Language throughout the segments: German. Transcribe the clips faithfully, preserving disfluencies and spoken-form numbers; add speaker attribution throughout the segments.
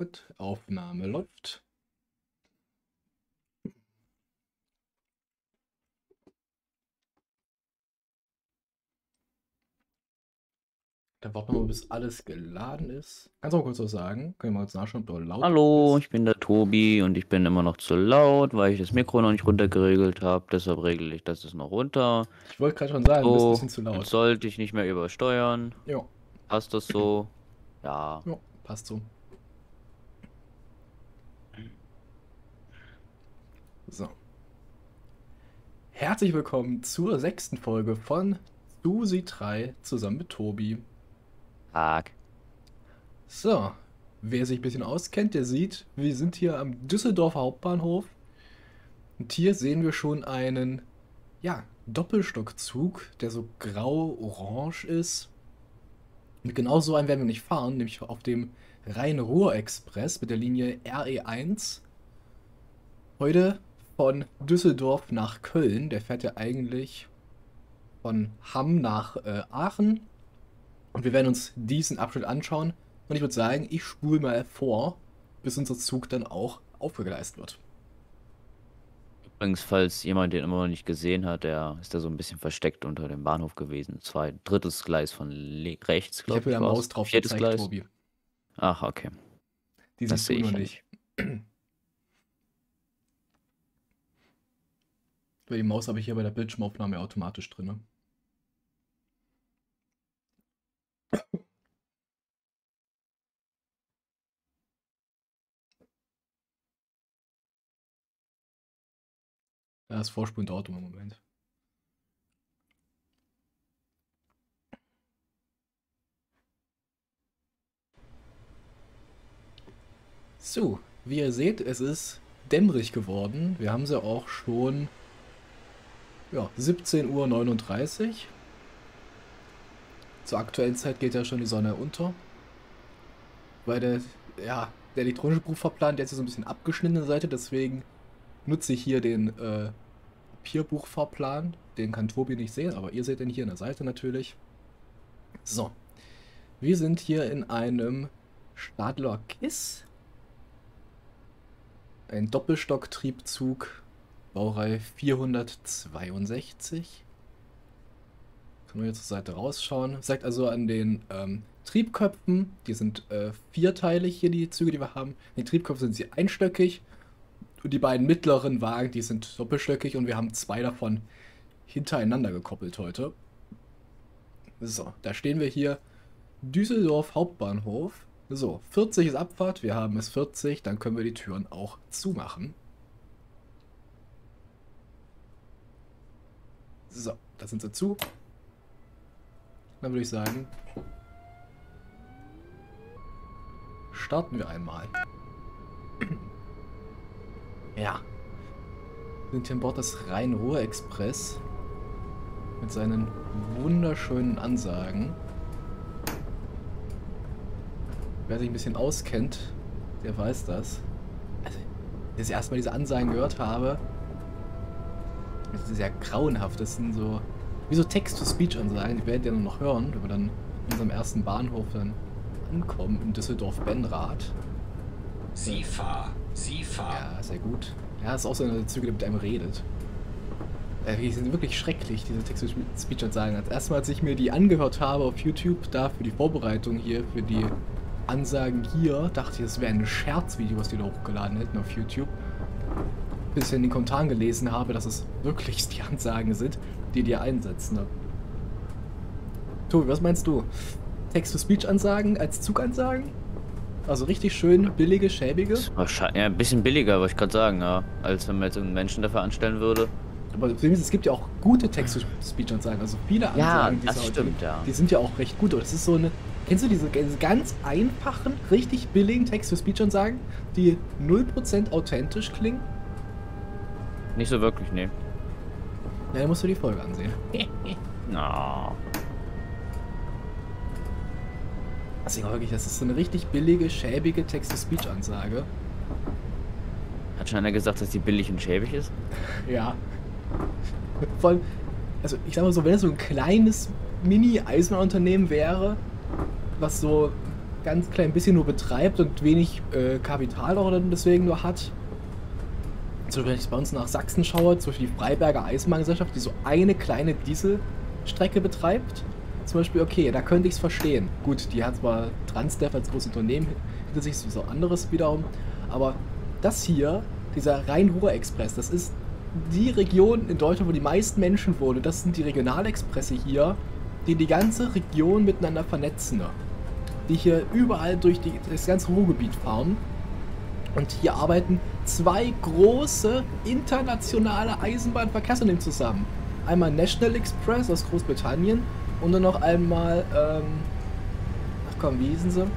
Speaker 1: Gut, Aufnahme läuft. Dann warten wir mal, bis alles geladen ist. Kannst du mal kurz was sagen? Können wir mal kurz nachschauen, ob du laut
Speaker 2: Hallo,
Speaker 1: bist?
Speaker 2: ich bin der Tobi und ich bin immer noch zu laut, weil ich das Mikro noch nicht runtergeregelt habe. Deshalb regle ich das jetzt noch runter.
Speaker 1: Ich wollte gerade schon sagen, du bist ein
Speaker 2: So,
Speaker 1: bisschen zu
Speaker 2: jetzt
Speaker 1: laut.
Speaker 2: sollte ich nicht mehr übersteuern.
Speaker 1: Jo,
Speaker 2: Passt das so? Ja.
Speaker 1: jo, passt so. So. Herzlich willkommen zur sechsten Folge von Susi drei zusammen mit Tobi.
Speaker 2: Tag.
Speaker 1: So, wer sich ein bisschen auskennt, der sieht, wir sind hier am Düsseldorfer Hauptbahnhof. Und hier sehen wir schon einen, ja, Doppelstockzug, der so grau-orange ist. Und genau so einen werden wir nicht fahren, nämlich auf dem Rhein-Ruhr-Express mit der Linie R E eins. Heute von Düsseldorf nach Köln. Der fährt ja eigentlich von Hamm nach äh, Aachen. Und wir werden uns diesen Abschnitt anschauen. Und ich würde sagen, ich spule mal vor, bis unser Zug dann auch aufgegleist wird.
Speaker 2: Übrigens, falls jemand den immer noch nicht gesehen hat, der ist da so ein bisschen versteckt unter dem Bahnhof gewesen. Zwei, drittes Gleis von le- rechts,
Speaker 1: Ich habe
Speaker 2: glaube
Speaker 1: mit
Speaker 2: ich,
Speaker 1: der
Speaker 2: war
Speaker 1: Maus
Speaker 2: es.
Speaker 1: drauf
Speaker 2: Viertes
Speaker 1: gezeigt,
Speaker 2: Gleis.
Speaker 1: Tobi.
Speaker 2: Ach, okay.
Speaker 1: Die
Speaker 2: Das
Speaker 1: siehst du
Speaker 2: sehe
Speaker 1: nur
Speaker 2: ich ja
Speaker 1: nicht.
Speaker 2: nicht.
Speaker 1: Weil die Maus habe ich hier bei der Bildschirmaufnahme automatisch drin. Das Vorspulen dauert im Moment. So, wie ihr seht, es ist dämmerig geworden. Wir haben sie auch schon ja, siebzehn Uhr neununddreißig. Zur aktuellen Zeit geht ja schon die Sonne unter. Weil der, ja, der elektronische Buchfahrplan, der ist ja so ein bisschen abgeschnittene Seite, deswegen nutze ich hier den äh, Papierbuchfahrplan. Den kann Tobi nicht sehen, aber ihr seht den hier an der Seite natürlich. So, wir sind hier in einem Stadler Kiss. Ein Doppelstocktriebzug, Baureihe vierhundertzweiundsechzig. Können wir hier zur Seite rausschauen. Das sagt also an den ähm, Triebköpfen, die sind äh, vierteilig hier, die Züge, die wir haben. Die Triebköpfe sind sie einstöckig und die beiden mittleren Wagen, die sind doppelstöckig und wir haben zwei davon hintereinander gekoppelt heute. So, da stehen wir hier, Düsseldorf Hauptbahnhof. So, vierzig ist Abfahrt, wir haben es vierzig, dann können wir die Türen auch zumachen. So, da sind sie zu. Dann würde ich sagen, starten wir einmal. Ja, wir sind hier an Bord des Rhein-Ruhr-Express mit seinen wunderschönen Ansagen. Wer sich ein bisschen auskennt, der weiß das. Also, als ich erstmal diese Ansagen gehört habe, das ist ja grauenhaft. Das sind so, wie so Text-to-Speech-Ansagen, die werdet ihr noch hören, wenn wir dann in unserem ersten Bahnhof dann ankommen, in Düsseldorf-Benrath.
Speaker 3: Sie fahr, Sie fahr.
Speaker 1: Ja, sehr gut. Ja, ist auch so eine Züge, die mit einem redet. Äh, die sind wirklich schrecklich, diese Text-to-Speech-Ansagen. Als erstes Mal, als ich mir die angehört habe auf YouTube, da für die Vorbereitung hier, für die Ansagen hier, dachte ich, das wäre ein Scherzvideo, was die da hochgeladen hätten auf YouTube. Bis ich in den Kommentaren gelesen habe, dass es wirklich die Ansagen sind, die die einsetzen. Ne? Tobi, was meinst du? Text-to-Speech-Ansagen als Zugansagen? Also richtig schön billige, schäbige?
Speaker 2: Wahrscheinlich, ja, ein bisschen billiger, wollte ich gerade sagen, ja. Als wenn man jetzt einen Menschen dafür anstellen würde.
Speaker 1: Aber es gibt ja auch gute Text-to-Speech-Ansagen. Also viele
Speaker 2: Ja,
Speaker 1: Ansagen, die,
Speaker 2: das
Speaker 1: es auch
Speaker 2: stimmt,
Speaker 1: gibt,
Speaker 2: ja.
Speaker 1: die sind ja auch recht gut. Aber das ist so eine. Kennst du diese, diese ganz einfachen, richtig billigen Text-to-Speech-Ansagen, die null Prozent authentisch klingen?
Speaker 2: Nicht so wirklich, nee.
Speaker 1: Ja, dann musst du die Folge ansehen.
Speaker 2: Na.
Speaker 1: Also wirklich, das ist so eine richtig billige, schäbige Text-to-Speech-Ansage.
Speaker 2: Hat schon einer gesagt, dass die billig und schäbig ist?
Speaker 1: Ja. Vor allem, also ich sag mal so, wenn es so ein kleines Mini-Eisenbahnunternehmen wäre, was so ganz klein bisschen nur betreibt und wenig äh, Kapital auch dann deswegen nur hat. Zum Beispiel, wenn ich bei uns nach Sachsen schaue, zum Beispiel die Freiberger Eisenbahngesellschaft, die so eine kleine Dieselstrecke betreibt. Zum Beispiel, okay, da könnte ich es verstehen. Gut, die hat zwar Transdev als großes Unternehmen hinter sich, so anderes wiederum, aber das hier, dieser Rhein-Ruhr-Express, das ist die Region in Deutschland, wo die meisten Menschen wohnen. Das sind die Regionalexpresse hier, die die ganze Region miteinander vernetzen. Die hier überall durch die, das ganze Ruhrgebiet fahren. Und hier arbeiten zwei große internationale Eisenbahnverkehrsunternehmen zusammen. Einmal National Express aus Großbritannien und dann noch einmal, ähm, ach komm, wie hießen sie?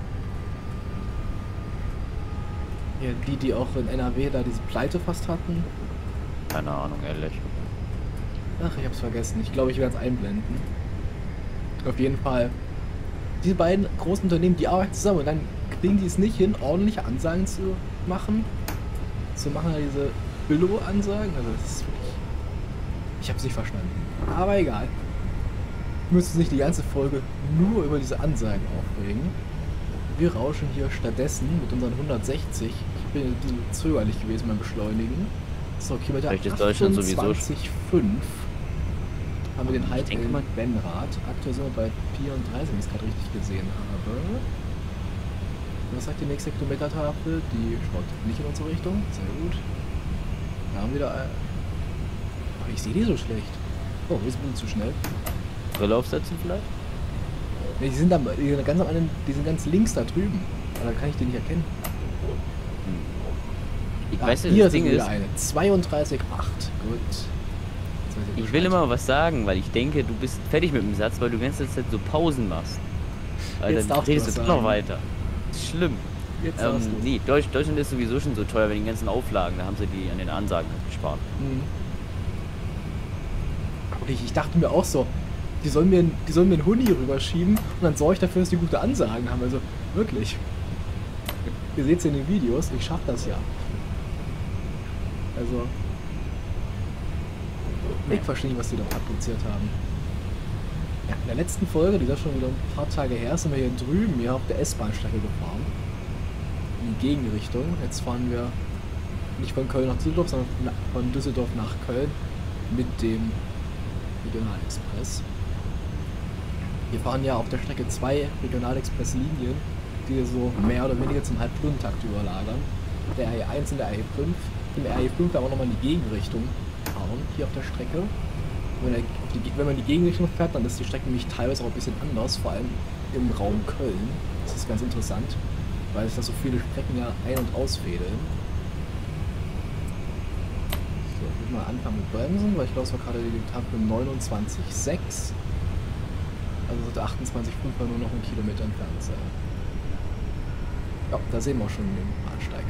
Speaker 1: Ja, die, die auch in N R W da diese Pleite fast hatten.
Speaker 2: Keine Ahnung, ehrlich.
Speaker 1: Ach, ich hab's vergessen. Ich glaube, ich werde es einblenden. Auf jeden Fall. Diese beiden großen Unternehmen, die arbeiten zusammen und dann kriegen die es nicht hin, ordentliche Ansagen zu machen. Zu machen halt diese Billo-Ansagen. Also das ist wirklich... Ich hab's nicht verstanden. Aber egal. Wir müssen uns nicht die ganze Folge nur über diese Ansagen aufregen. Wir rauschen hier stattdessen mit unseren hundertsechzzig. Ich bin ein bisschen zögerlich gewesen beim Beschleunigen. So, Kilometer
Speaker 2: Vielleicht ist Deutschland sowieso
Speaker 1: achtundzwanzig Komma fünf. Haben wir den Halt
Speaker 2: denke
Speaker 1: in
Speaker 2: mal-
Speaker 1: Benrath. Aktuell sind wir bei vierunddreißig, wenn ich es gerade richtig gesehen habe. Was sagt die nächste Kilometertafel? Die schaut nicht in unsere Richtung. Sehr gut. Wir haben wieder... ein- Oh, ich sehe die so schlecht. Oh, wir sind ein bisschen zu schnell.
Speaker 2: Brille aufsetzen vielleicht?
Speaker 1: Ne, die sind, am, die sind ganz am anderen, die sind ganz links da drüben. Aber da kann ich die nicht erkennen.
Speaker 2: Ich
Speaker 1: Ah,
Speaker 2: weiß nicht,
Speaker 1: hier
Speaker 2: das
Speaker 1: sind
Speaker 2: Ding
Speaker 1: wieder
Speaker 2: ist,
Speaker 1: eine. zweiunddreißig Komma acht. Gut. Jetzt weiß
Speaker 2: ich will
Speaker 1: Bescheid.
Speaker 2: immer was sagen, weil ich denke, du bist fertig mit dem Satz, weil du die ganze Zeit so Pausen machst. Weil
Speaker 1: Jetzt
Speaker 2: dann
Speaker 1: darfst du
Speaker 2: redest
Speaker 1: was
Speaker 2: du
Speaker 1: sagen.
Speaker 2: noch weiter. Das ist schlimm.
Speaker 1: Jetzt
Speaker 2: Ähm,
Speaker 1: darfst du.
Speaker 2: nee, Deutsch, Deutschland ist sowieso schon so teuer bei den ganzen Auflagen, da haben sie die an den Ansagen halt gespart.
Speaker 1: Mhm. Und ich, ich dachte mir auch so, die sollen mir, die sollen mir einen Huni rüberschieben und dann sorge ich dafür, dass die gute Ansagen haben. Also wirklich. Ihr seht es in den Videos, ich schaffe das ja. Also. Ich verstehe nicht, was die da fabriziert haben. Ja, in der letzten Folge, die ist schon wieder ein paar Tage her, sind wir hier drüben hier auf der S-Bahn-Strecke gefahren. In die Gegenrichtung. Jetzt fahren wir nicht von Köln nach Düsseldorf, sondern von Düsseldorf nach Köln mit dem Regionalexpress. Wir fahren ja auf der Strecke zwei Regionalexpress-Linien, die so mehr oder weniger zum Halbstundentakt überlagern. Der R E eins und der R E fünf. Im R E fünf werden wir nochmal in die Gegenrichtung fahren, hier auf der Strecke. Wenn, der, die, wenn man in die Gegenrichtung fährt, dann ist die Strecke nämlich teilweise auch ein bisschen anders, vor allem im Raum Köln. Das ist ganz interessant, weil sich da so viele Strecken ja ein- und ausfädeln. So, ich will mal anfangen mit Bremsen, weil ich glaube, es war gerade die Tafel neunundzwanzig Komma sechs. Also sollte achtundzwanzig Komma fünf nur noch einen Kilometer entfernt sein. Ja, da sehen wir auch schon den Bahnsteig.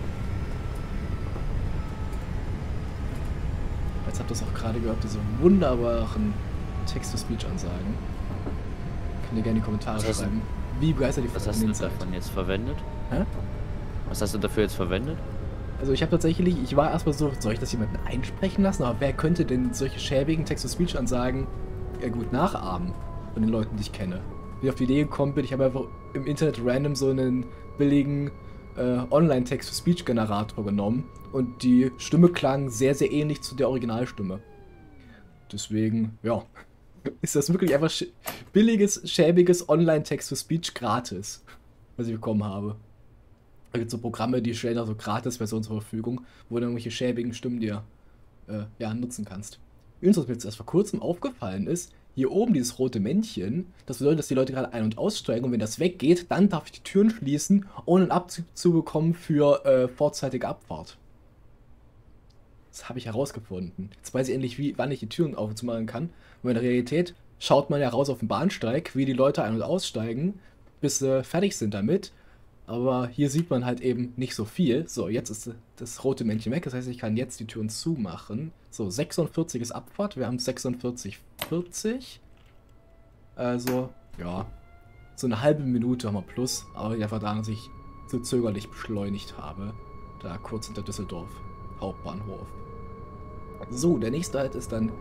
Speaker 1: Jetzt habt ihr es auch gerade gehört, diese wunderbaren Text-to-Speech-Ansagen. Könnt ihr gerne in die Kommentare
Speaker 2: Was hast du-
Speaker 1: schreiben, wie begeistert ihr
Speaker 2: Was
Speaker 1: von
Speaker 2: hast du
Speaker 1: denen seid.
Speaker 2: davon jetzt verwendet?
Speaker 1: Hä?
Speaker 2: Was hast du dafür jetzt verwendet?
Speaker 1: Also ich habe tatsächlich, ich war erstmal so, soll ich das jemanden einsprechen lassen? Aber wer könnte denn solche schäbigen Text-to-Speech-Ansagen ja gut nachahmen von den Leuten, die ich kenne? Wie ich auf die Idee gekommen bin, ich habe einfach im Internet random so einen billigen äh, Online-Text-to-Speech-Generator genommen und die Stimme klang sehr, sehr ähnlich zu der Originalstimme. Deswegen, ja, ist das wirklich einfach sch billiges, schäbiges Online-Text-to-Speech gratis, was ich bekommen habe. Da gibt es so Programme, die stellen da so Gratis-Versionen zur Verfügung, wo du irgendwelche schäbigen Stimmen dir äh, ja, nutzen kannst. Übrigens, was mir jetzt erst vor kurzem aufgefallen ist, hier oben dieses rote Männchen, das bedeutet, dass die Leute gerade ein- und aussteigen und wenn das weggeht, dann darf ich die Türen schließen, ohne einen Abzug zu bekommen für äh, vorzeitige Abfahrt. Das habe ich herausgefunden. Jetzt weiß ich endlich, wie, wann ich die Türen auf und zu machen kann. Und in der Realität schaut man ja raus auf den Bahnsteig, wie die Leute ein- und aussteigen, bis sie äh, fertig sind damit. Aber hier sieht man halt eben nicht so viel. So, jetzt ist das rote Männchen weg. Das heißt, ich kann jetzt die Türen zumachen. So, sechsundvierzig ist Abfahrt. Wir haben sechsundvierzig Komma vierzig. Also, ja. So eine halbe Minute haben wir plus. Aber einfach daran, dass ich so zögerlich beschleunigt habe. Da kurz hinter Düsseldorf. Hauptbahnhof. So, der nächste Halt ist dann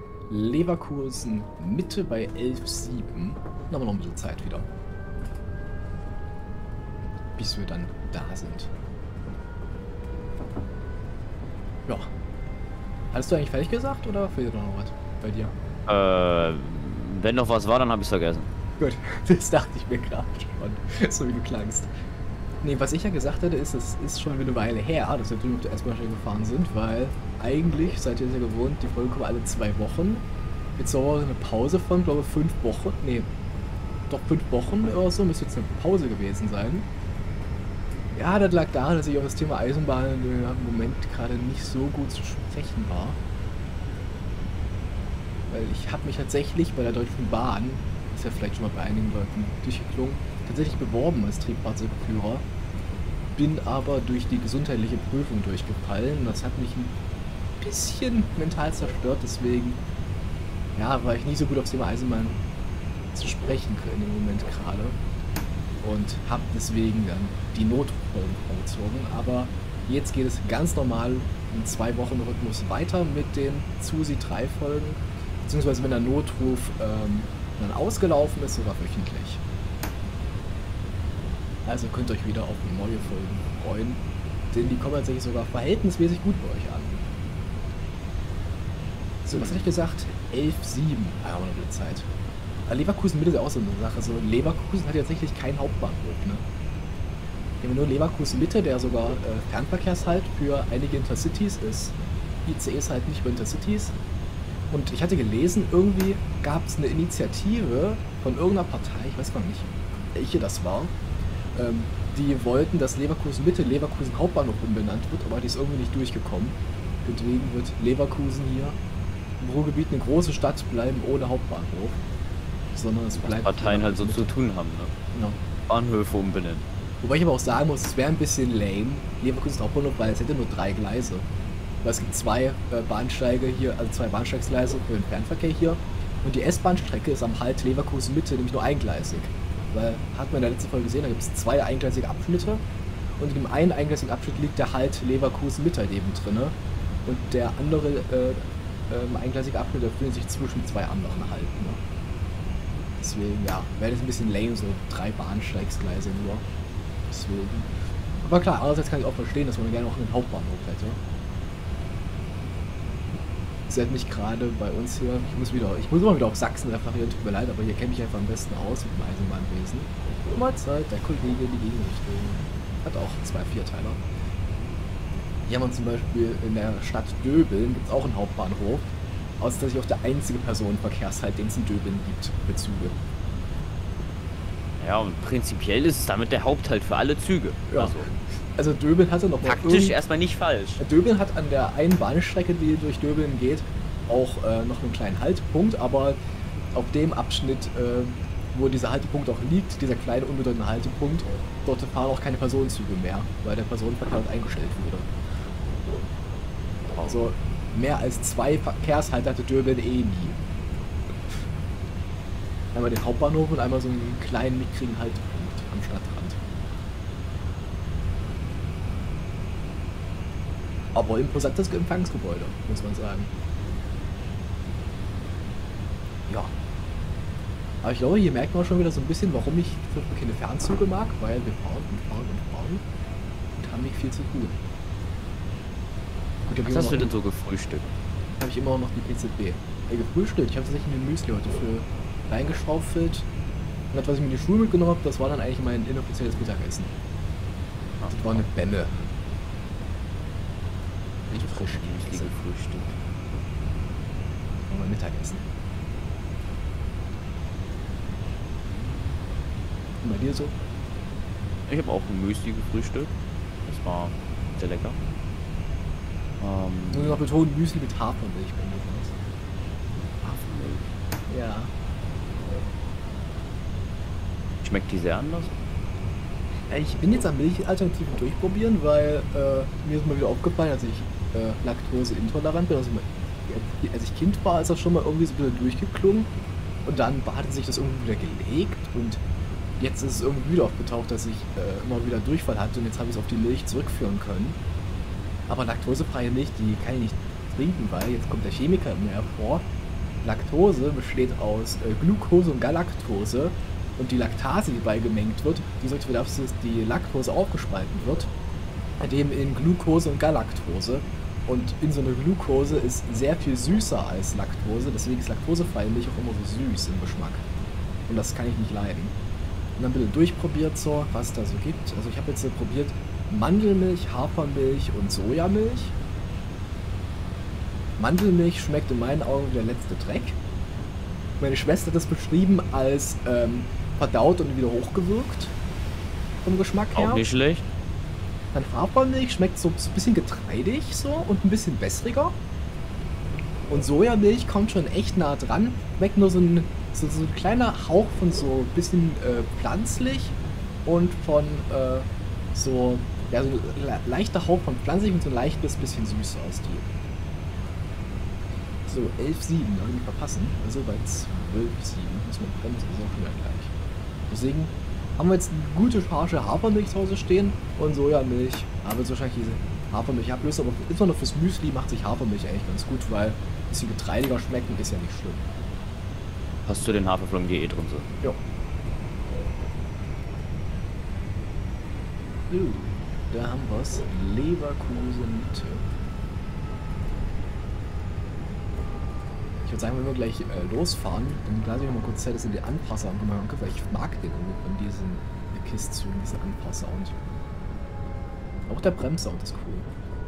Speaker 1: Leverkusen Mitte bei elf Komma sieben. Dann haben wir noch ein bisschen Zeit wieder. bis wir dann da sind. Ja. Hattest du eigentlich fertig gesagt oder fehlt noch was bei dir?
Speaker 2: Äh, wenn noch was war, dann habe ich es vergessen.
Speaker 1: Gut, das dachte ich mir gerade schon, so wie du klangst. Nee, was ich ja gesagt hatte, ist, es ist schon eine Weile her, dass wir drüben auf der S-Bahn gefahren sind, weil eigentlich, seid ihr ja gewohnt, die Folge kommt alle zwei Wochen. Jetzt haben wir eine Pause von, glaube ich, fünf Wochen. Nee, doch fünf Wochen oder so, müsste jetzt eine Pause gewesen sein. Ja, das lag daran, dass ich auf das Thema Eisenbahn im Moment gerade nicht so gut zu sprechen war. Weil ich habe mich tatsächlich bei der Deutschen Bahn, ist ja vielleicht schon mal bei einigen Leuten durchgeklungen, tatsächlich beworben als Triebfahrzeugführer, bin aber durch die gesundheitliche Prüfung durchgefallen. Das hat mich ein bisschen mental zerstört, deswegen ja, war ich nicht so gut aufs Thema Eisenbahn zu sprechen können im Moment gerade. Und habe deswegen dann die Notfolgen vorgezogen. Aber jetzt geht es ganz normal im zwei Wochen Rhythmus weiter mit den Susi drei Folgen. Beziehungsweise wenn der Notruf ähm, dann ausgelaufen ist, sogar wöchentlich. Also könnt ihr euch wieder auf neue Folgen freuen. Denn die kommen tatsächlich sogar verhältnismäßig gut bei euch an. So, was hatte ich gesagt? elf sieben. Ah, haben wir noch eine Zeit. Leverkusen Mitte ist ja auch so eine Sache. So, Leverkusen hat ja tatsächlich keinen Hauptbahnhof, ne? Wir haben nur Leverkusen Mitte, der sogar äh, Fernverkehrshalt für einige Intercities ist. I C Es halt nicht für Intercities. Und ich hatte gelesen, irgendwie gab es eine Initiative von irgendeiner Partei, ich weiß gar nicht, welche das war, ähm, die wollten, dass Leverkusen Mitte Leverkusen Hauptbahnhof umbenannt wird, aber die ist irgendwie nicht durchgekommen. Deswegen wird Leverkusen hier im Ruhrgebiet eine große Stadt bleiben ohne Hauptbahnhof. Sondern es bleibt.
Speaker 2: Was Parteien halt so zu tun haben, ne?
Speaker 1: Ja.
Speaker 2: Bahnhöfe umbenennen.
Speaker 1: Wobei ich aber auch sagen muss, es wäre ein bisschen lame, Leverkusen Hauptbahnhof, weil es hätte nur drei Gleise. Weil es gibt zwei äh, Bahnsteige hier, also zwei Bahnsteigsgleise für den Fernverkehr hier. Und die S-Bahn-Strecke ist am Halt Leverkusen Mitte nämlich nur eingleisig. Weil, hat man in der letzten Folge gesehen, da gibt es zwei eingleisige Abschnitte. Und in dem einen eingleisigen Abschnitt liegt der Halt Leverkusen Mitte eben drinne. Und der andere äh, ähm, eingleisige Abschnitt befindet sich zwischen zwei anderen Halten. Ne? Deswegen, ja, wäre das ein bisschen lame, so drei Bahnsteigsgleise nur. Deswegen. Aber klar, andererseits kann ich auch verstehen, dass man gerne auch einen Hauptbahnhof hätte. Ist halt nicht gerade bei uns hier. Ich muss wieder, ich muss immer wieder auf Sachsen referieren, tut mir leid, aber hier kenne ich einfach am besten aus mit dem Eisenbahnwesen. Mahlzeit, der Kollege in die Gegenrichtung. Hat auch zwei Vierteiler. Hier haben wir zum Beispiel in der Stadt Döbeln, gibt es auch einen Hauptbahnhof. Außer dass ich auch der einzige Personenverkehrshalt, den es in Döbeln gibt, für Züge.
Speaker 2: Ja, und prinzipiell ist es damit der Haupthalt für alle Züge.
Speaker 1: Ja.
Speaker 2: Also,
Speaker 1: also Döbeln hatte noch mal
Speaker 2: taktisch
Speaker 1: irgend-
Speaker 2: erstmal nicht falsch.
Speaker 1: Döbeln hat an der einen Bahnstrecke, die durch Döbeln geht, auch äh, noch einen kleinen Haltepunkt, aber auf dem Abschnitt, äh, wo dieser Haltepunkt auch liegt, dieser kleine unbedeutende Haltepunkt, dort fahren auch keine Personenzüge mehr, weil der Personenverkehr dort eingestellt wurde. Also mehr als zwei Verkehrshalte hatte Döbeln eh nie. Einmal den Hauptbahnhof und einmal so einen kleinen, mickrigen Haltepunkt am Stadtrand. Aber imposantes Empfangsgebäude, muss man sagen. Ja. Aber ich glaube, hier merkt man schon wieder so ein bisschen, warum ich keine Fernzüge mag, weil wir fahren und fahren und fahren und haben nicht viel zu tun. Gut,
Speaker 2: Was hast du denn so gefrühstückt?
Speaker 1: Habe ich immer noch die P Z B. Äh, gefrühstückt. Ich habe tatsächlich ein Müsli heute für reingeschaufelt. Und das, was ich mir in die Schule mitgenommen habe, das war dann eigentlich mein inoffizielles Mittagessen. Das war eine Bämme. Nicht frisch.
Speaker 2: Müsli gefrühstückt.
Speaker 1: Das war mein Mittagessen. Und bei dir so?
Speaker 2: Ich habe auch ein Müsli gefrühstückt. Das war sehr lecker. Ähm,
Speaker 1: Nur noch betonen, Müsli mit Hafermilch bei mir.
Speaker 2: Hafermilch.
Speaker 1: Ja.
Speaker 2: Schmeckt die sehr anders?
Speaker 1: Ich bin jetzt am Milchalternativen durchprobieren, weil äh, mir ist mal wieder aufgefallen, dass ich äh, laktoseintolerant bin. Also, als ich Kind war, ist das schon mal irgendwie so ein bisschen durchgeklungen. Und dann hatte sich das irgendwie wieder gelegt. Und jetzt ist es irgendwie wieder aufgetaucht, dass ich äh, immer wieder Durchfall hatte. Und jetzt habe ich es auf die Milch zurückführen können. Aber laktosefreie Milch, die kann ich nicht trinken, weil jetzt kommt der Chemiker in mir hervor. Laktose besteht aus äh, Glucose und Galaktose. Und die Laktase, die beigemengt wird, die sorgt dafür, dass die Laktose aufgespalten wird, dem in Glucose und Galaktose. Und in so einer Glucose ist sehr viel süßer als Laktose, deswegen ist laktosefreie Milch auch immer so süß im Geschmack. Und das kann ich nicht leiden. Und dann bitte durchprobiert so, was es da so gibt. Also ich habe jetzt so probiert Mandelmilch, Hafermilch und Sojamilch. Mandelmilch schmeckt in meinen Augen wie der letzte Dreck. Meine Schwester hat das beschrieben als ähm, verdaut und wieder hochgewürgt. Vom Geschmack her.
Speaker 2: Auch nicht schlecht.
Speaker 1: Dann Hafermilch schmeckt so ein bisschen getreidig so und ein bisschen wässriger. Und Sojamilch kommt schon echt nah dran. Schmeckt nur so ein, so, so ein kleiner Hauch von so ein bisschen äh, pflanzlich und von äh, so, ja, so ein le leichter Hauch von pflanzlich und so ein leichtes bisschen süßer als die. So, elf sieben, da habe ich mich verpassen. Also bei zwölf sieben muss man bremsen, ist auch schon wieder gleich. Deswegen haben wir jetzt eine gute Charge Hafermilch zu Hause stehen und Sojamilch. Aber jetzt wahrscheinlich diese Hafermilch ablösen, aber insbesondere fürs Müsli macht sich Hafermilch eigentlich ganz gut, weil ein bisschen getreidiger schmecken ist ja nicht schlimm.
Speaker 2: Hast du den Haferflocken, die eh drin sind?
Speaker 1: Ja. So, da haben wir es. Leverkusen Mitte. Ich würde sagen, wenn wir gleich äh, losfahren, dann lasse ich mal kurz Zeit, dass in die Anpasser ankommen, weil ich mag den irgendwie von diesen Kisszügen, diesen Anpasssound. Auch der Bremssound ist cool.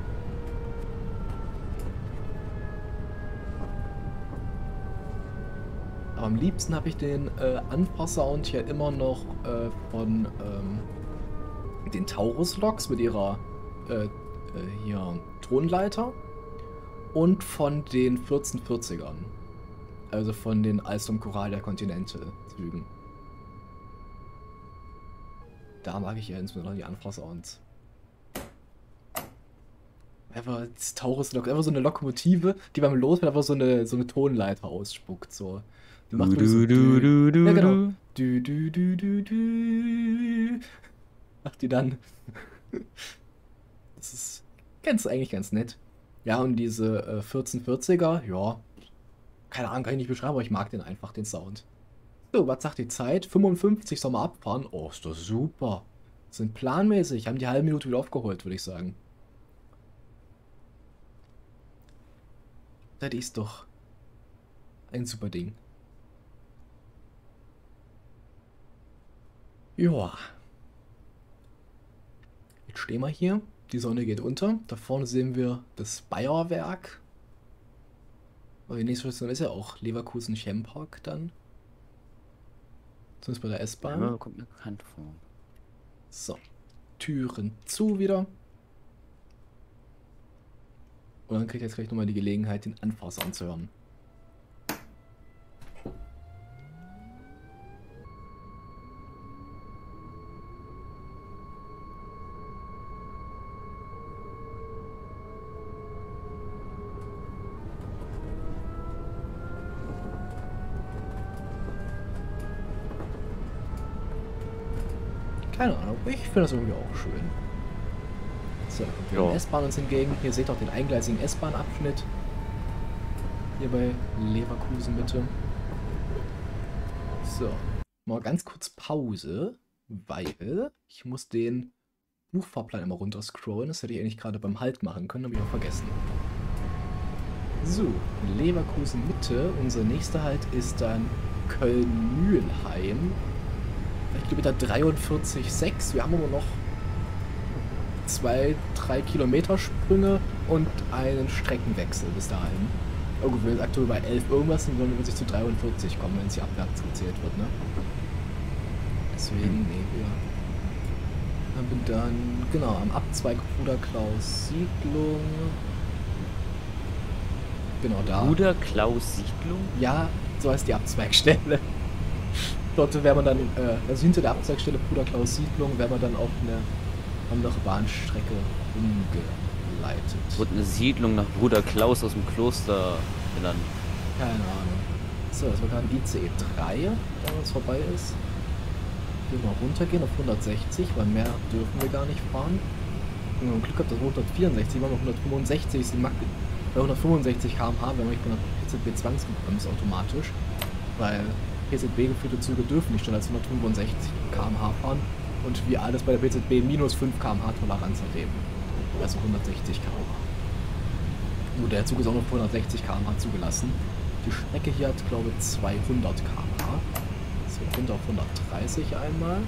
Speaker 1: Aber am liebsten habe ich den äh, Anpasssound ja immer noch äh, von ähm, den Taurus-Loks mit ihrer äh, äh, hier Tonleiter. Und von den vierzehnhundertvierzigern. Also von den Alstom Coradia Continental Zügen. Da mag ich ja insbesondere die Anfahrsounds. Einfach das Taurus-Lok, einfach so eine Lokomotive, die beim Losfahren einfach so eine, so eine Tonleiter ausspuckt. So. Die macht
Speaker 2: du,
Speaker 1: so
Speaker 2: du, du, du,
Speaker 1: ja, genau. Du, du, du, du, du. Macht die dann. Das ist ganz, eigentlich ganz nett. Ja, und diese äh, vierzehnhundertvierziger, ja, keine Ahnung, kann ich nicht beschreiben, aber ich mag den einfach, den Sound. So, was sagt die Zeit? fünfundfünfzig soll man abfahren. Oh, ist das super. Sind planmäßig, haben die halbe Minute wieder aufgeholt, würde ich sagen. Das ist doch ein super Ding. Ja. Jetzt stehen wir hier. Die Sonne geht unter. Da vorne sehen wir das Bayerwerk. Aber die nächste Station ist ja auch Leverkusen-Schempark dann. Zumindest bei der S-Bahn.
Speaker 2: Ja, kommt mir bekannt vor.
Speaker 1: So. Türen zu wieder. Und dann kriegt ihr jetzt gleich nochmal die Gelegenheit, den Anfahrsound zu hören. Keine Ahnung, ich finde das irgendwie auch schön. So, da kommt wieder
Speaker 2: Ja.
Speaker 1: eine S-Bahn uns entgegen. Hier seht ihr auch den eingleisigen S-Bahn-Abschnitt. Hier bei Leverkusen Mitte. So, mal ganz kurz Pause, weil ich muss den Buchfahrplan immer runter scrollen. Das hätte ich eigentlich gerade beim Halt machen können, habe ich auch vergessen. So, Leverkusen Mitte. Unser nächster Halt ist dann Köln-Mühlheim. Kilometer dreiundvierzig Komma sechs. Wir haben aber noch zwei, drei Kilometer Sprünge und einen Streckenwechsel bis dahin. Oh gut, wir sind aktuell bei elf irgendwas und sollen wir sich zu dreiundvierzig kommen, wenn es hier abwärts gezählt wird, ne? Deswegen, nee, wir haben dann, genau, am Abzweig Bruder Klaus Siedlung. Genau da.
Speaker 2: Bruder Klaus Siedlung?
Speaker 1: Ja, so heißt die Abzweigstelle. Dort wäre man dann, äh, also hinter der Abzweigstelle Bruder Klaus Siedlung, wäre man dann auf eine andere Bahnstrecke umgeleitet.
Speaker 2: Wurde eine Siedlung nach Bruder Klaus aus dem Kloster genannt.
Speaker 1: Keine Ahnung. So, das war gerade ein I C E drei, der uns vorbei ist. Hier mal runtergehen auf hundertsechzig, weil mehr dürfen wir gar nicht fahren. Wenn wir Glück habt, das hundertvierundsechzig, waren wir hundertfünfundsechzig, ist die Max bei hundertfünfundsechzig Kilometer pro Stunde werden wir nicht von der P Z B zwangsgebremst automatisch, weil P Z B geführte Züge dürfen nicht schneller als hundertfünfundsechzig Kilometer pro Stunde fahren und wir alles bei der P Z B minus fünf Kilometer pro Stunde Toleranz erleben. Also hundertsechzig Kilometer pro Stunde. Nur der Zug ist auch noch hundertsechzig Kilometer pro Stunde zugelassen. Die Strecke hier hat, glaube ich, zweihundert Kilometer pro Stunde. So, runter auf hundertdreißig einmal.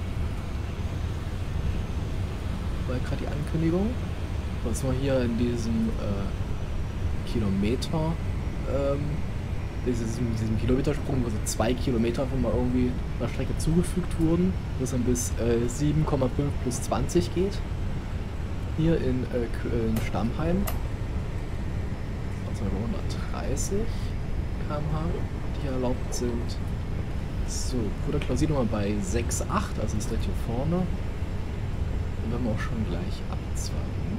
Speaker 1: War gerade die Ankündigung. Jetzt mal hier in diesem äh, Kilometer, ähm, diesem, diesem Kilometersprung, wo so zwei Kilometer von mal irgendwie einer Strecke zugefügt wurden, wo es dann bis äh, sieben Komma fünf plus zwanzig geht. Hier in, äh, in Stammheim. Also hundertdreißig Kilometer pro Stunde, die erlaubt sind. So, Bruder Klaus sieht nochmal bei sechs Komma acht, also ist das hier vorne. Und werden wir auch schon gleich abzweigen.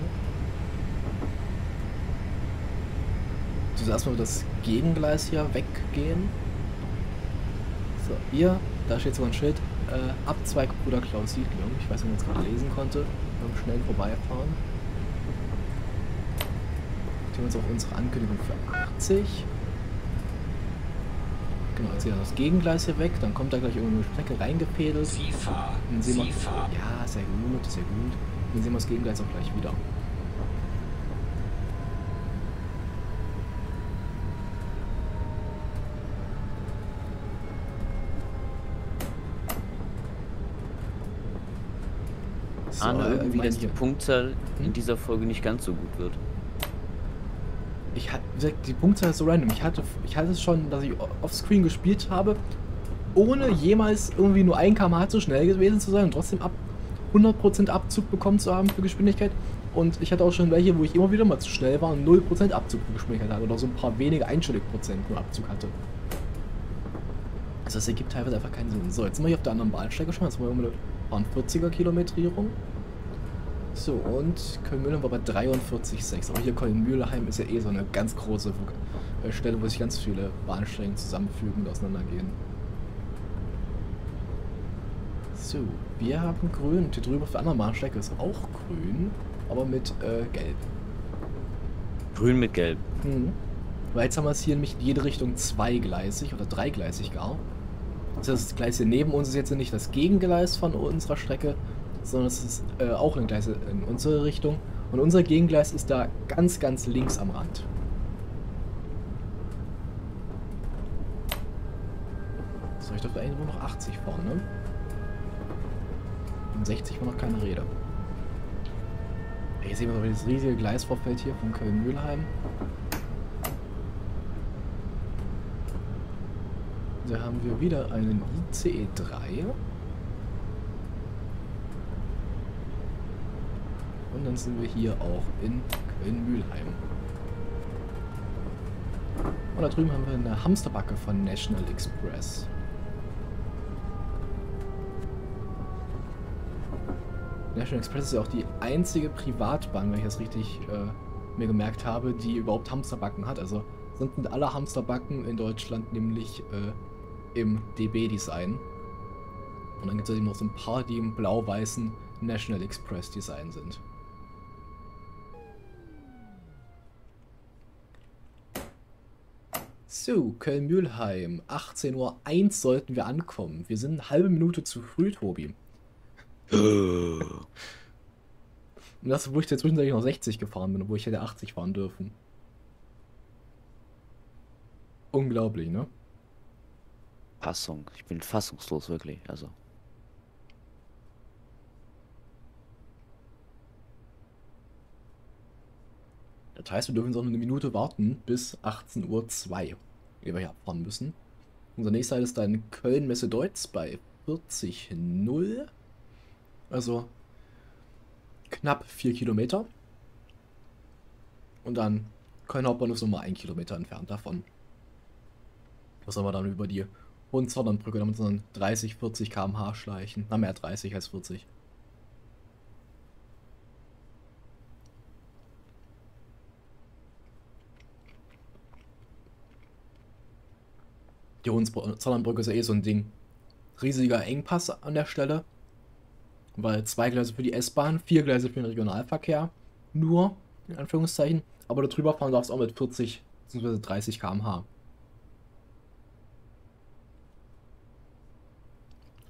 Speaker 1: So, erstmal das Gegengleis hier weggehen. So, hier, da steht so ein Schild. Äh, Abzweig Bruder Klaus Siedlung. Ich weiß nicht, ob man es gerade lesen konnte. Beim schnell vorbeifahren. Hier haben wir uns auch unsere Ankündigung für achtzig. Genau, jetzt hier das Gegengleis hier weg, dann kommt da gleich irgendeine Strecke reingepedelt.
Speaker 3: Sie fahr,
Speaker 1: Dann sehen wir,
Speaker 3: Sie fahr.
Speaker 1: ja, sehr gut, sehr gut. Dann sehen wir das Gegengleis auch gleich wieder. So,
Speaker 2: Ahne
Speaker 1: äh,
Speaker 2: irgendwie,
Speaker 1: mein
Speaker 2: dass die
Speaker 1: hier.
Speaker 2: Punktzahl
Speaker 1: Hm?
Speaker 2: in dieser Folge nicht ganz so gut wird.
Speaker 1: Ich hatte, wie gesagt, die Punktzahl ist so random. Ich hatte, ich hatte es schon, dass ich offscreen gespielt habe, ohne jemals irgendwie nur ein Kilometer pro Stunde zu schnell gewesen zu sein und trotzdem ab hundert Prozent Abzug bekommen zu haben für Geschwindigkeit. Und ich hatte auch schon welche, wo ich immer wieder mal zu schnell war und null Prozent Abzug für Geschwindigkeit hatte oder so ein paar wenige einstellig Prozent nur Abzug hatte. Also das ergibt teilweise einfach keinen Sinn. So, jetzt sind wir hier auf der anderen Bahnstrecke schon. Jetzt haben wir eine vierziger Kilometrierung. So, und Köln-Mühlheim war bei dreiundvierzig Komma sechs. Aber hier Köln-Mühlheim ist ja eh so eine ganz große äh, Stelle, wo sich ganz viele Bahnstrecken zusammenfügen und auseinandergehen. So, wir haben grün. Und hier drüber auf der anderen Bahnstrecke ist auch grün, aber mit äh, gelb.
Speaker 2: Grün mit Gelb.
Speaker 1: Mhm. Weil jetzt haben wir es hier nämlich in jede Richtung zweigleisig oder dreigleisig gar. Das heißt, das Gleis hier neben uns ist jetzt nicht das Gegengleis von unserer Strecke, sondern es ist äh, auch ein Gleis in unsere Richtung. Und unser Gegengleis ist da ganz, ganz links am Rand. So, ich dürfte eigentlich nur noch achtzig fahren, ne? Und sechzig war noch keine Rede. Hier sehen wir mal das riesige Gleisvorfeld hier von Köln-Mühlheim. Da haben wir wieder einen I C E drei. Und dann sind wir hier auch in Köln-Mühlheim. Und da drüben haben wir eine Hamsterbacke von National Express. National Express ist ja auch die einzige Privatbahn, wenn ich das richtig äh, mir gemerkt habe, die überhaupt Hamsterbacken hat. Also sind alle Hamsterbacken in Deutschland nämlich äh, im D B-Design. Und dann gibt es eben noch so ein paar, die im blau-weißen National Express Design sind. So, Köln-Mühlheim, achtzehn Uhr eins sollten wir ankommen. Wir sind eine halbe Minute zu früh, Tobi. Und das, wo ich jetzt zwischenzeitlich noch sechzig gefahren bin, obwohl ich hätte achtzig fahren dürfen. Unglaublich, ne?
Speaker 2: Fassung. Ich bin fassungslos, wirklich. Also.
Speaker 1: Das heißt, wir dürfen jetzt auch noch eine Minute warten bis achtzehn Uhr zwei, ehe wir hier abfahren müssen. Unser nächster Halt ist dann Köln-Messe-Deutz bei vierzig Komma null. Also knapp vier Kilometer. Und dann Köln Hauptbahnhof ist nochmal ein Kilometer entfernt davon. Da sollen wir dann über die Hohenzollernbrücke damit so dreißig, vierzig Kilometer pro Stunde schleichen. Na, mehr dreißig als vierzig. Die Hohenzollernbrücke ist ja eh so ein Ding. Riesiger Engpass an der Stelle. Weil zwei Gleise für die S-Bahn, vier Gleise für den Regionalverkehr. Nur, in Anführungszeichen. Aber da drüber fahren darfst du auch mit vierzig bzw. dreißig Kilometer pro Stunde.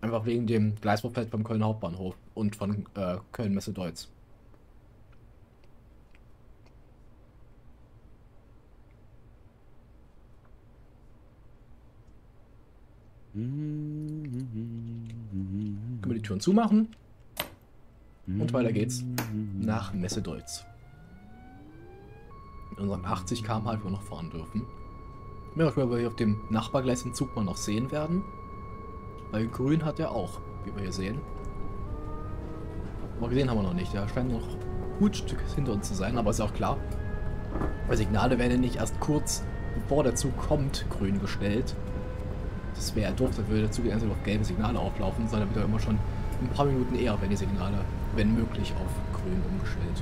Speaker 1: Einfach wegen dem Gleisbaufeld vom Kölner Hauptbahnhof und von äh, Köln-Messe-Deutz. Können wir die Türen zumachen? Und weiter geht's nach Messe-Deutz. Mit unseren achtzig Kilometer pro Stunde, die wir noch fahren dürfen. Ich bin auch gespannt, ob wir hier auf dem Nachbargleis den Zug mal noch sehen werden. Weil grün hat er auch, wie wir hier sehen. Aber gesehen haben wir noch nicht. Der scheint noch ein gutes Stück hinter uns zu sein, aber ist auch klar. Weil Signale werden nicht erst kurz bevor der Zug kommt grün gestellt. Das wäre ja doof, dann würde der Zug erst auf gelbe Signale auflaufen, sondern wird er immer schon ein paar Minuten eher, wenn die Signale, wenn möglich, auf grün umgestellt.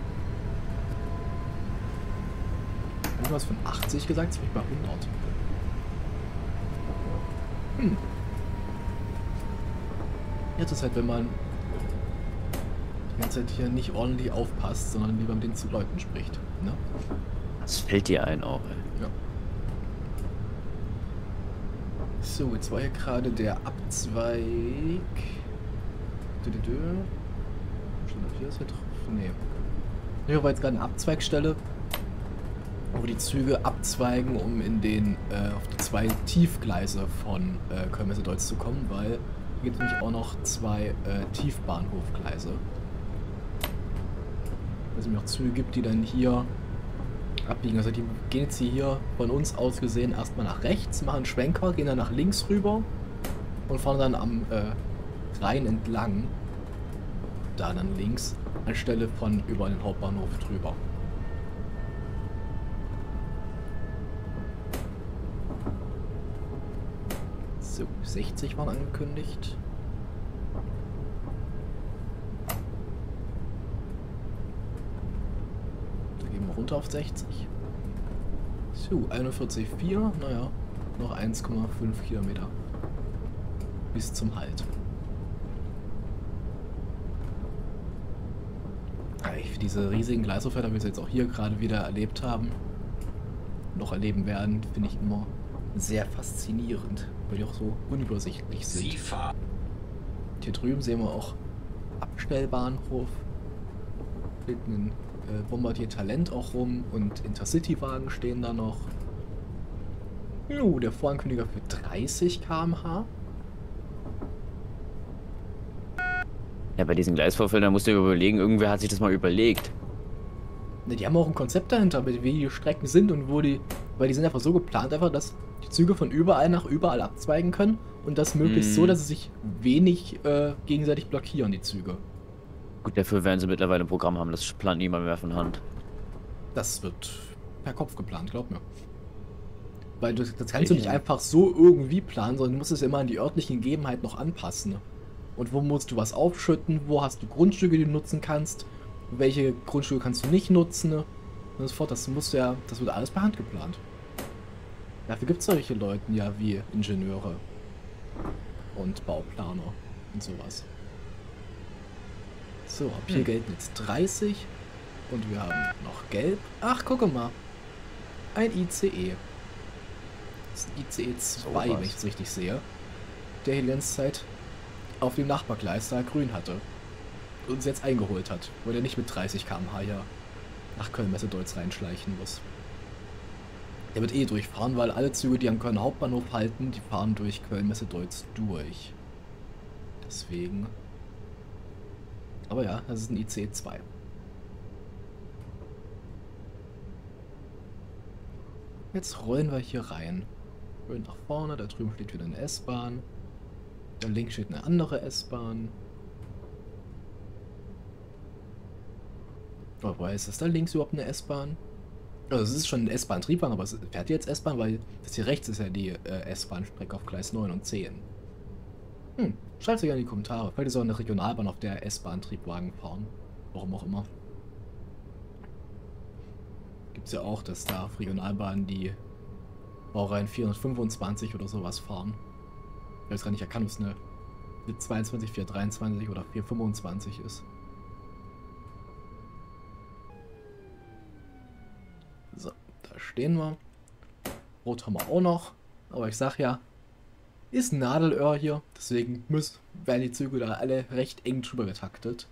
Speaker 1: Irgendwas von achtzig gesagt, jetzt bin ich bei hundert. Hm. Jetzt ist halt, wenn man die ganze Zeit hier nicht ordentlich aufpasst, sondern lieber mit den Leuten spricht. Ne?
Speaker 2: Das fällt dir ein auch, ey.
Speaker 1: Ja. So, jetzt war hier gerade der Abzweig. Dö, dö, dö. Hier ist ja drauf. Nee. Hier war jetzt gerade eine Abzweigstelle, wo die Züge abzweigen, um in den äh, auf die zwei Tiefgleise von äh, Köln-Messe-Deutz zu kommen, weil hier gibt es nämlich auch noch zwei äh, Tiefbahnhofgleise. Weil es nämlich auch Züge gibt, die dann hier abbiegen. Also die gehen jetzt hier von uns aus gesehen erstmal nach rechts, machen Schwenker, gehen dann nach links rüber und fahren dann am äh, Rhein entlang, da dann links, anstelle von über den Hauptbahnhof drüber. So, sechzig waren angekündigt. Da gehen wir runter auf sechzig. So, einundvierzig Komma vier, naja, noch eins Komma fünf Kilometer bis zum Halt. Für diese riesigen Gleisauffelder, wie wir es jetzt auch hier gerade wieder erlebt haben, noch erleben werden, finde ich immer sehr faszinierend, weil die auch so unübersichtlich sind.
Speaker 3: Sie fahren.
Speaker 1: Hier drüben sehen wir auch Abstellbahnhof, mit einem äh, Bombardier Talent auch rum und Intercity-Wagen stehen da noch. Jo, der Vorankündiger für dreißig Kilometer pro Stunde.
Speaker 2: Ja, bei diesen Gleisvorfeldern musst du dir überlegen, irgendwer hat sich das mal überlegt.
Speaker 1: Ne, die haben auch ein Konzept dahinter, mit wie die Strecken sind und wo die, weil die sind einfach so geplant, einfach, dass die Züge von überall nach überall abzweigen können und das möglichst
Speaker 2: Mm.
Speaker 1: so, dass sie sich wenig äh, gegenseitig blockieren, die Züge.
Speaker 2: Gut, dafür werden sie mittlerweile ein Programm haben, das plant niemand mehr von Hand.
Speaker 1: Das wird per Kopf geplant, glaub mir. Weil du, das kannst du nicht
Speaker 2: Ja.
Speaker 1: einfach so irgendwie planen, sondern du musst es immer an die örtlichen Gegebenheiten noch anpassen. Und wo musst du was aufschütten, wo hast du Grundstücke, die du nutzen kannst, welche Grundstücke kannst du nicht nutzen und so fort. Das musst du ja, das wird alles per Hand geplant. Dafür gibt es solche Leute ja wie Ingenieure und Bauplaner und sowas. So, ab hier
Speaker 2: Hm.
Speaker 1: gelten jetzt dreißig und wir haben noch gelb. Ach, gucke mal. Ein I C E. Das ist ein I C E zwei,
Speaker 2: So was.
Speaker 1: wenn ich es richtig sehe. Der hier die ganze Zeit auf dem Nachbargleis da grün hatte. Und uns jetzt eingeholt hat, weil er nicht mit dreißig Kilometer pro Stunde hier nach Köln-Messe-Deutz reinschleichen muss. Der wird eh durchfahren, weil alle Züge, die am Kölner Hauptbahnhof halten, die fahren durch Köln-Messe-Deutz durch. Deswegen. Aber ja, das ist ein I C E zwei. Jetzt rollen wir hier rein. Schön nach vorne, da drüben steht wieder eine S-Bahn. Da links steht eine andere S-Bahn. Wobei, ist das da links überhaupt eine S-Bahn? Also es ist schon ein S-Bahn-Triebwagen, aber es fährt jetzt S-Bahn, weil das hier rechts ist ja die äh, S-Bahn-Strecke auf Gleis neun und zehn. Hm, schreibt es gerne in die Kommentare. Vielleicht ist auch eine Regionalbahn, auf der S-Bahn-Triebwagen fahren. Warum auch immer. Gibt es ja auch, dass da auf Regionalbahnen die Baureihen vierhundertfünfundzwanzig oder sowas fahren. Ich weiß gar nicht erkannt, ob es eine zweiundzwanzig, vierhundertdreiundzwanzig oder vierhundertfünfundzwanzig ist. So, da stehen wir. Rot haben wir auch noch. Aber ich sag ja, Ist ein Nadelöhr hier, deswegen müssen, werden die Züge da alle recht eng drüber getaktet.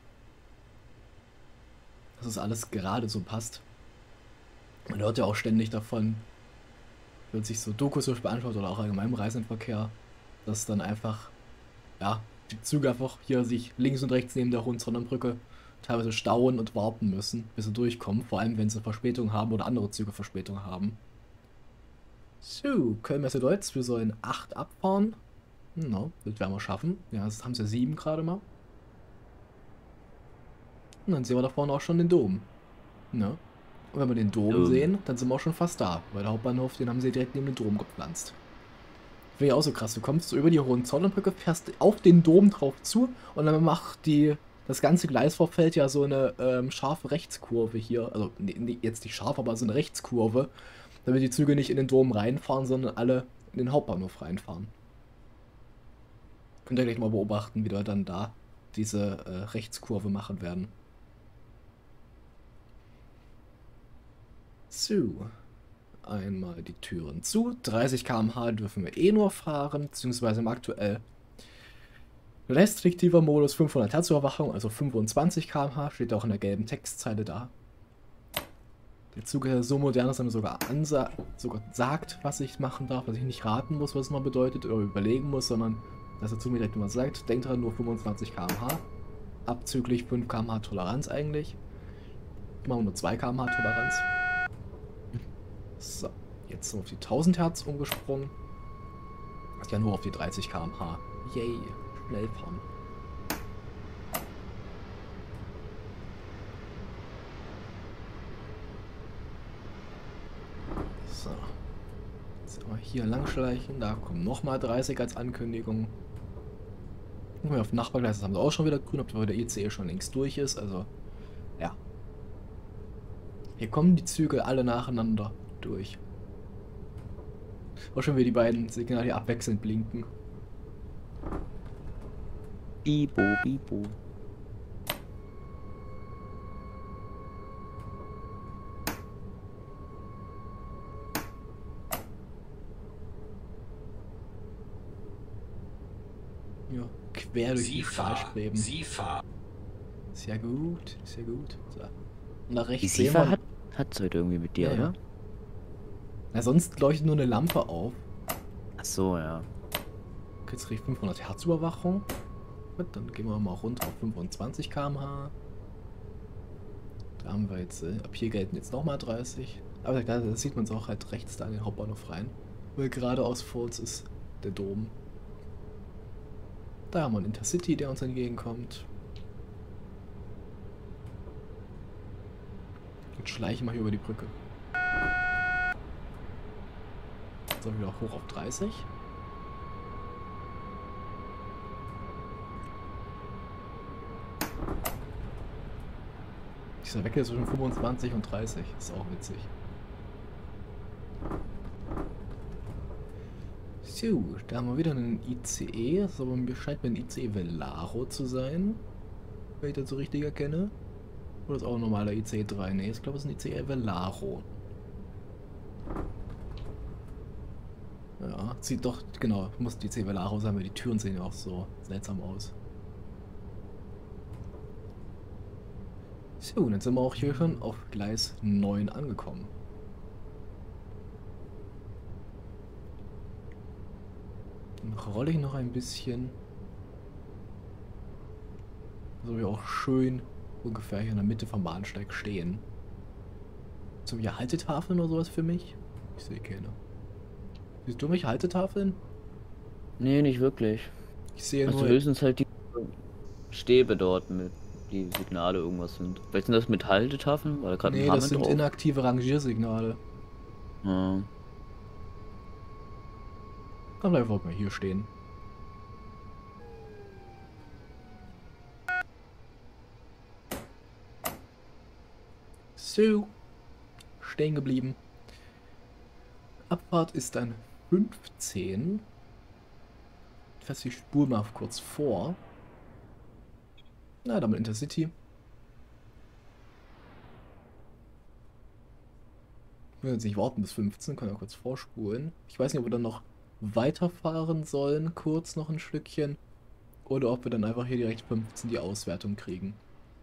Speaker 1: Dass es alles gerade so passt. Man hört ja auch ständig davon, wenn sich so Dokus zum Beispiel anschaut oder auch allgemein im Reisenverkehr, dass dann einfach, ja, die Züge einfach hier sich links und rechts neben der Hohenzollernbrücke teilweise stauen und warten müssen, bis sie durchkommen, vor allem wenn sie Verspätung haben oder andere Züge Verspätung haben. So, Köln-Messe-Deutz, wir sollen acht abfahren. No, das werden wir schaffen. Ja, das haben sie sieben gerade mal. Und dann sehen wir da vorne auch schon den Dom. Ne? Und wenn wir den Dom
Speaker 2: Dom.
Speaker 1: sehen, dann sind wir auch schon fast da. Weil der Hauptbahnhof, den haben sie direkt neben den Dom gepflanzt. Finde ich auch so krass. Du kommst so über die Hohenzollernbrücke, fährst auf den Dom drauf zu und dann macht die, das ganze Gleisvorfeld ja so eine ähm, scharfe Rechtskurve hier. Also nee, nee, jetzt nicht scharf, aber so eine Rechtskurve. Damit die Züge nicht in den Dom reinfahren, sondern alle in den Hauptbahnhof reinfahren. Könnt ihr gleich mal beobachten, wie wir dann da diese äh, Rechtskurve machen werden. So, einmal die Türen zu. dreißig Kilometer pro Stunde dürfen wir eh nur fahren, beziehungsweise im aktuell restriktiver Modus fünfhundert Hertz Überwachung, also fünfundzwanzig Kilometer pro Stunde, steht auch in der gelben Textzeile da. Der Zug ist ja so modern, dass er mir sogar, sogar sagt, was ich machen darf, dass ich nicht raten muss, was es mal bedeutet, oder überlegen muss, sondern dass der Zug mir direkt immer sagt, denkt dran, nur fünfundzwanzig Kilometer pro Stunde, abzüglich fünf Kilometer pro Stunde Toleranz eigentlich. Machen wir nur zwei Kilometer pro Stunde Toleranz. So, jetzt sind wir auf die tausend Hertz umgesprungen. Das ist ja nur auf die dreißig Kilometer pro Stunde. Yay, schnell fahren. So. Jetzt mal hier langschleichen. Da kommen nochmal dreißig als Ankündigung. Gucken wir auf Nachbargleis, das haben sie auch schon wieder grün, obwohl der I C E schon längst durch ist. Also, ja. Hier kommen die Züge alle nacheinander durch. Auch schon wieder die beiden Signale hier abwechselnd blinken.
Speaker 2: Bibo, bibo.
Speaker 1: Ja, quer durch die
Speaker 3: Sie fahr,
Speaker 1: Stahlstreben.
Speaker 3: Sie fahr.
Speaker 1: Sehr gut, sehr gut. So. Und nach
Speaker 2: Die
Speaker 1: rechts sehen
Speaker 2: Sifa
Speaker 1: wir...
Speaker 2: hat hat's heute irgendwie mit dir,
Speaker 1: Ja, ja.
Speaker 2: oder?
Speaker 1: Na, sonst leuchtet nur eine Lampe auf.
Speaker 2: Ach so, ja.
Speaker 1: Jetzt kriege ich fünfhundert Hertz Überwachung. Gut, dann gehen wir mal runter auf fünfundzwanzig Kilometer pro Stunde. Da haben wir jetzt, äh, ab hier gelten jetzt nochmal dreißig. Aber da, da sieht man es auch halt rechts da in den Hauptbahnhof rein. Weil geradeaus vor uns ist der Dom. Da haben wir einen Intercity, der uns entgegenkommt. Jetzt schleichen wir hier über die Brücke. Jetzt sind wir wieder hoch auf dreißig. Dieser Wechsel zwischen fünfundzwanzig und dreißig ist auch witzig. So, da haben wir wieder einen I C E. Das aber mir scheint mir ein I C E Velaro zu sein. Wenn ich das so richtig erkenne. Oder ist auch ein normaler I C E drei? Ne, ich glaube, es ist ein I C E Velaro. Ja, sieht doch, genau, muss ein I C E Velaro sein, weil die Türen sehen ja auch so seltsam aus. So, und jetzt sind wir auch hier schon auf Gleis neun angekommen. Dann rolle ich noch ein bisschen. So wir auch schön ungefähr hier in der Mitte vom Bahnsteig stehen. So wie Haltetafeln oder sowas für mich? Ich sehe keine. Siehst du mich Haltetafeln?
Speaker 2: Nee, nicht wirklich.
Speaker 1: Ich sehe
Speaker 2: Also
Speaker 1: nur...
Speaker 2: höchstens halt die Stäbe dort mit die Signale irgendwas sind. Vielleicht sind das Metalltafeln, weil da gerade
Speaker 1: Nee,
Speaker 2: ein Hammer
Speaker 1: das sind
Speaker 2: drauf.
Speaker 1: inaktive Rangiersignale.
Speaker 2: Ja.
Speaker 1: Dann bleiben wir mal hier stehen. So. Stehen geblieben. Abfahrt ist dann fünfzehn. Ich fasse die Spur mal kurz vor. Na, damit Intercity. Ich will jetzt nicht warten bis fünfzehn, kann ja kurz vorspulen. Ich weiß nicht, ob wir dann noch weiterfahren sollen, kurz noch ein Stückchen, oder ob wir dann einfach hier direkt fünfzehn die Auswertung kriegen.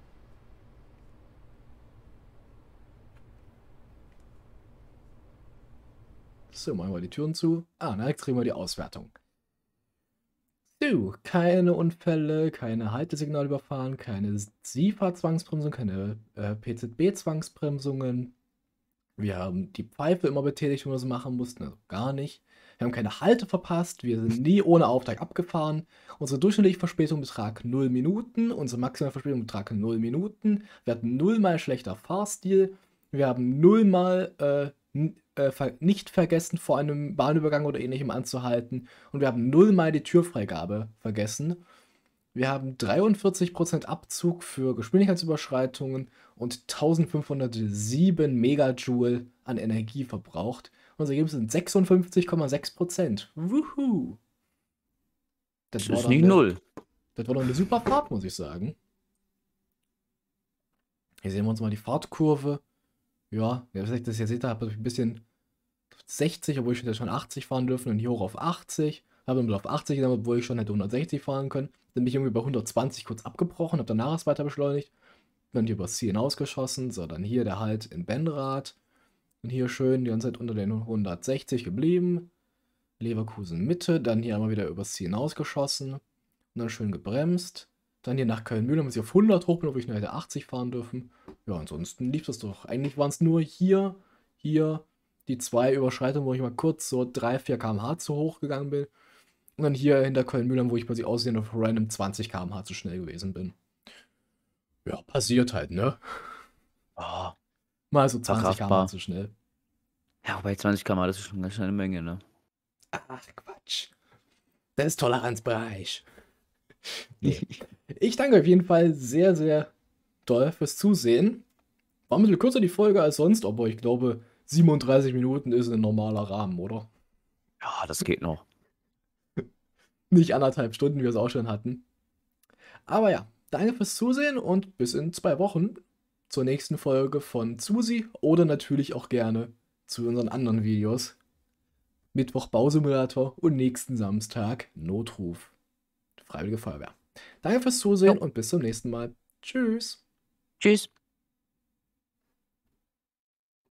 Speaker 1: So, machen wir die Türen zu. Ah, na, jetzt kriegen wir die Auswertung. So, keine Unfälle, keine Haltesignale überfahren, keine SIFA-Zwangsbremsung, keine äh, P Z B-Zwangsbremsungen. Wir haben die Pfeife immer betätigt, wenn wir das machen mussten, also gar nicht. Wir haben keine Halte verpasst, wir sind nie ohne Auftrag abgefahren. Unsere durchschnittliche Verspätung betrag null Minuten, unsere maximale Verspätung betrag null Minuten. Wir hatten nullmal schlechter Fahrstil. Wir haben nullmal äh, äh, ver nicht vergessen, vor einem Bahnübergang oder ähnlichem anzuhalten. Und wir haben nullmal die Türfreigabe vergessen. Wir haben dreiundvierzig Prozent Abzug für Geschwindigkeitsüberschreitungen und eintausendfünfhundertsieben Megajoule an Energie verbraucht. Unser Ergebnis sind sechsundfünfzig Komma sechs Prozent. Wuhu!
Speaker 2: Das
Speaker 1: war
Speaker 2: ist
Speaker 1: doch
Speaker 2: nicht
Speaker 1: eine-
Speaker 2: null.
Speaker 1: Das war doch eine super Fahrt, muss ich sagen. Hier sehen wir uns mal die Fahrtkurve. Ja, ja, was ich das hier seht, habe ich ein bisschen sechzig, obwohl ich hätte schon achtzig fahren dürfen und hier hoch auf achtzig. Habe dann auf achtzig genommen, obwohl ich schon hätte hundertsechzig fahren können. Dann bin ich irgendwie bei hundertzwanzig kurz abgebrochen, habe danach es weiter beschleunigt. Dann hier übers Ziel hinausgeschossen. So, dann hier der Halt in Benrath. Und hier schön die ganze Zeit unter den hundertsechzig geblieben. Leverkusen Mitte, dann hier einmal wieder übers Ziel hinausgeschossen. Und dann schön gebremst. Dann hier nach Köln-Mühlen, bis ich auf hundert hoch bin, obwohl ich nur hätte achtzig fahren dürfen. Ja, ansonsten lief das doch. Eigentlich waren es nur hier, hier die zwei Überschreitungen, wo ich mal kurz so drei, vier Kilometer pro Stunde zu hoch gegangen bin. Und dann hier hinter Köln-Mühlen, wo ich quasi aussehen auf random zwanzig Kilometer pro Stunde zu schnell gewesen bin. Ja, passiert halt, ne?
Speaker 2: Oh.
Speaker 1: Mal so zwanzig Kilometer pro
Speaker 2: Verkraftbar.
Speaker 1: Stunde zu schnell.
Speaker 2: Ja, wobei zwanzig Kilometer, das ist schon ganz schön eine Menge, ne?
Speaker 1: Ach, Quatsch. Das ist Toleranzbereich. Nee. Ich danke auf jeden Fall sehr, sehr doll fürs Zusehen. War ein bisschen kürzer die Folge als sonst, aber ich glaube, siebenunddreißig Minuten ist ein normaler Rahmen, oder?
Speaker 2: Ja, das geht noch.
Speaker 1: Nicht anderthalb Stunden, wie wir es auch schon hatten. Aber ja, danke fürs Zusehen und bis in zwei Wochen zur nächsten Folge von Zusi oder natürlich auch gerne zu unseren anderen Videos. Mittwoch Bausimulator und nächsten Samstag Notruf. Freiwillige Feuerwehr. Danke fürs Zusehen
Speaker 2: Jo.
Speaker 1: und bis zum nächsten Mal. Tschüss.
Speaker 2: Tschüss.